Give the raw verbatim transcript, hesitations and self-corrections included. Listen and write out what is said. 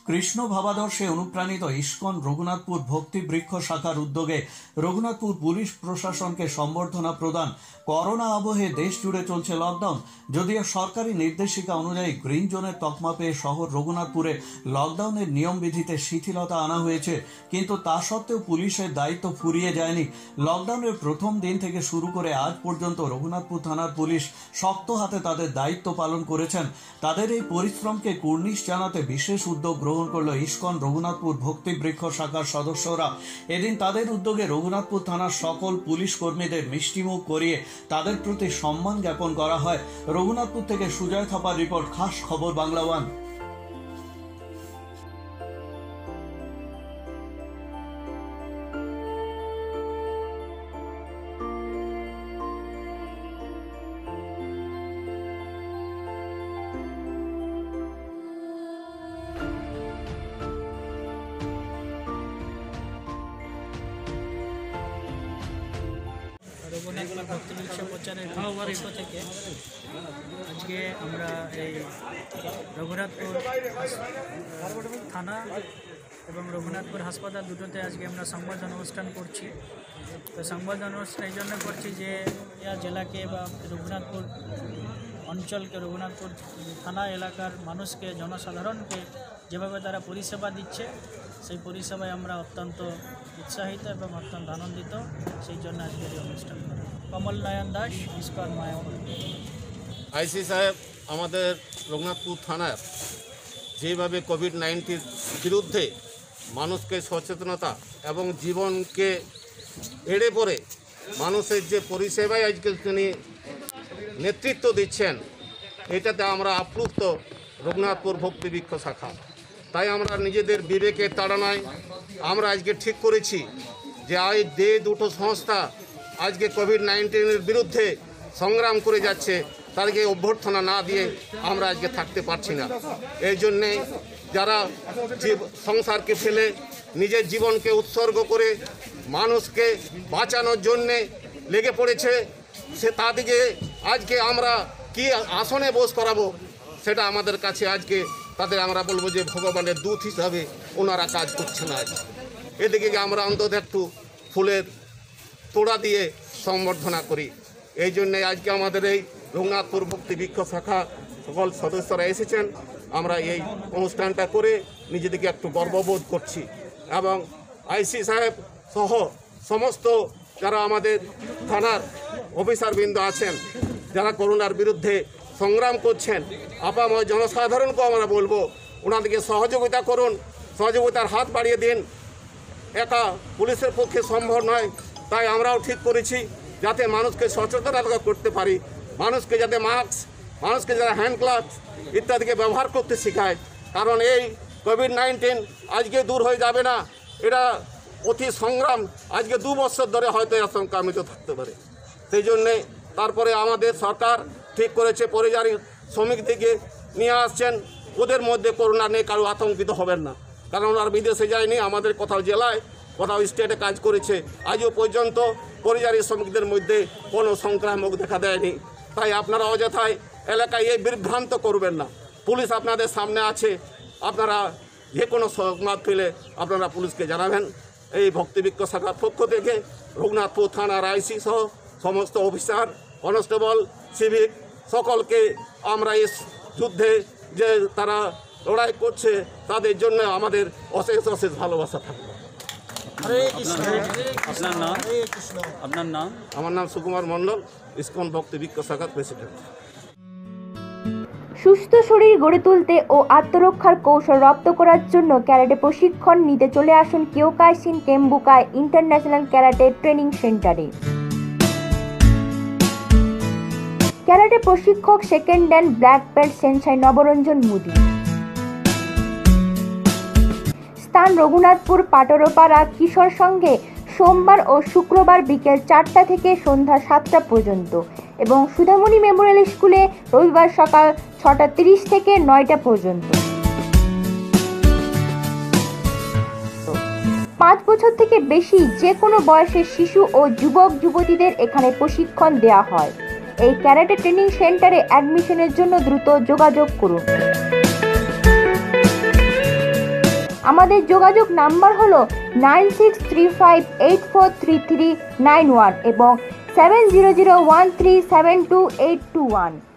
কৃষ্ণ ভাবাদর্শে অনুপ্রাণিত ইস্কন রঘুনাথপুর ভক্তি বৃক্ষ শাখার উদ্যোগে রঘুনাথপুর পুলিশ প্রশাসনকে সম্বর্ধনা প্রদান। করোনা আবহে দেশ জুড়ে চলছে লকডাউন। যদিও সরকারি নির্দেশিকা অনুযায়ী গ্রিন জোনের তকমা পেয়ে শহর রঘুনাথপুরে লকডাউনের নিয়মবিধিতে শিথিলতা আনা হয়েছে, কিন্তু তা সত্ত্বেও পুলিশের দায়িত্ব ফুরিয়ে যায়নি। লকডাউনের প্রথম দিন থেকে শুরু করে আজ পর্যন্ত রঘুনাথপুর থানার পুলিশ শক্ত হাতে তাদের দায়িত্ব পালন করেছেন। তাদের এই পরিশ্রমকে কুর্নিশ জানাতে বিশেষ উদ্যোগ গ্রহণ করল ইস্কন রঘুনাথপুর ভক্তি বৃক্ষ শাখার সদস্যরা। এদিন তাদের উদ্যোগে রঘুনাথপুর থানার সকল পুলিশ কর্মীদের মিষ্টিমুখ করিয়ে তাদের প্রতি সম্মান জ্ঞাপন করা হয়। রঘুনাথপুর থেকে সুজয় থাপার রিপোর্ট, খাস খবর বাংলা ওয়ান। রঘুনাথপুর ভক্তি বৃক্ষ প্রচারের পক্ষ থেকে আজকে আমরা এই রঘুনাথপুর থানা এবং রঘুনাথপুর হাসপাতাল দুটোতে আজকে আমরা সংবর্ধন অনুষ্ঠান করছি। তো সংবর্ধন অনুষ্ঠান এই জন্য করছি যে ইয়া জেলাকে বা রঘুনাথপুর অঞ্চলকে, রঘুনাথপুর থানা এলাকার মানুষকে, জনসাধারণকে যেভাবে তারা পরিষেবা দিচ্ছে, সেই পরিষেবায় আমরা অত্যন্ত উৎসাহিত এবং অত্যন্ত আনন্দিত। সেই জন্য আজকের এই অনুষ্ঠান করা। কমল নয়ন দাস, ইস্কন মায়াপুর। আইসি সাহেব আমাদের রঘুনাথপুর থানার যেভাবে কোভিড নাইন্টিন বিরুদ্ধে মানুষকে সচেতনতা এবং জীবনকে এড়ে পড়ে মানুষের যে পরিষেবায় আজকে তিনি নেতৃত্ব দিচ্ছেন, এটাতে আমরা আপ্লুত রঘুনাথপুর ভক্তি বৃক্ষ শাখা। তাই আমরা নিজেদের বিবেকের তাড়নায় আমরা আজকে ঠিক করেছি যে আজ যে দুটো সংস্থা আজকে কোভিড নাইন্টিনের বিরুদ্ধে সংগ্রাম করে যাচ্ছে, তাদেরকে অভ্যর্থনা না দিয়ে আমরা আজকে থাকতে পারছি না। এই জন্যে যারা সংসারকে ফেলে নিজের জীবনকে উৎসর্গ করে মানুষকে বাঁচানোর জন্যে লেগে পড়েছে, সে তাদেরকে আজকে আমরা কি আসনে বোস করাবো, সেটা আমাদের কাছে আজকে তাদের আমরা বলবো যে ভগবানের দূত হিসাবে ওনারা কাজ করছে না। এদিকে আমরা অন্তত একটু ফুলের তোড়া দিয়ে সম্বর্ধনা করি। এই জন্যে আজকে আমাদের এই রঘুনাথপুর ভক্তি বৃক্ষ শাখা সকল সদস্যরা এসেছেন। আমরা এই অনুষ্ঠানটা করে নিজেদেরকে একটু গর্ববোধ করছি এবং আইসি সাহেব সহ সমস্ত যারা আমাদের থানার অফিসারবৃন্দ আছেন, যারা করোনার বিরুদ্ধে সংগ্রাম করছেন, আপাময় জনসাধারণকেও আমরা বলবো ওনাদেরকে সহযোগিতা করুন, সহযোগিতার হাত বাড়িয়ে দিন। একা পুলিশের পক্ষে সম্ভব নয়, তাই আমরাও ঠিক করেছি যাতে মানুষকে সচেতনতা করতে পারি, মানুষকে যাতে মাস্ক, মানুষকে যারা হ্যান্ড গ্লাভস ইত্যাদিকে ব্যবহার করতে শেখায়। কারণ এই কোভিড নাইন্টিন আজকে দূর হয়ে যাবে না, এটা অতি সংগ্রাম আজকে দু বছর ধরে হয়তো এর সংক্রামিত থাকতে পারে। সেই জন্যে তারপরে আমাদের সরকার ঠিক করেছে পরিযায়ী শ্রমিকদেরকে নিয়ে আসছেন, ওদের মধ্যে করোনা নিয়ে কারো আতঙ্কিত হবেন না, কারণ ওনার বিদেশে যায়নি, আমাদের কোথাও জেলায় কোথাও স্টেটে কাজ করেছে। আজও পর্যন্ত পরিযায়ী শ্রমিকদের মধ্যে কোনো সংক্রামক দেখা দেয়নি। তাই আপনারা অযথায় এলাকায় এই বিভ্রান্ত করবেন না। পুলিশ আপনাদের সামনে আছে, আপনারা যে কোনো সংবাদ পেলে আপনারা পুলিশকে জানাবেন। এই ভক্তি বৃক্ষ শাখার পক্ষ থেকে রঘুনাথপুর থানার আইসি সহ সমস্ত অফিসার, কনস্টেবল, সিভিক সকলকে আমরা এই যুদ্ধে যে তারা লড়াই করছে তাদের জন্য আমাদের অশেষ অশেষ ভালোবাসা থাকবে। আপনার নাম? আপনার নাম? আমার নাম সুকুমার মণ্ডল, ইস্কন ভক্তি বৃক্ষ শাখার প্রেসিডেন্ট। সুস্থ শরীর গড়ে তুলতে ও আত্মরক্ষার কৌশল রপ্ত করার জন্য ক্যারাটে প্রশিক্ষণ নিতে চলে আসুন Kyokushin Kenbukai international karate training সেন্টারে। ক্যারাটে প্রশিক্ষক second dan black belt sensei Nabaranjan Mudi. স্থান রঘুনাথপুর পাটরপাড়া কিশোর সঙ্গে সোমবার ও শুক্রবার বিকেল চারটা থেকে সন্ধ্যা সাতটা পর্যন্ত এবং সুধামণি মেমোরিয়াল স্কুলে রবিবার সকাল ছটা তিরিশ থেকে নয়টা পর্যন্ত। পাঁচ বছর থেকে বেশি যে কোনো বয়সের শিশু ও যুবক যুবতীদের এখানে প্রশিক্ষণ দেওয়া হয়। এই ক্যারাটে ট্রেনিং সেন্টারে অ্যাডমিশনের জন্য দ্রুত যোগাযোগ করুন। আমাদের যোগাযোগ নাম্বার হলো nine six three five eight four three three nine one এবং seven zero zero one three seven two eight two one.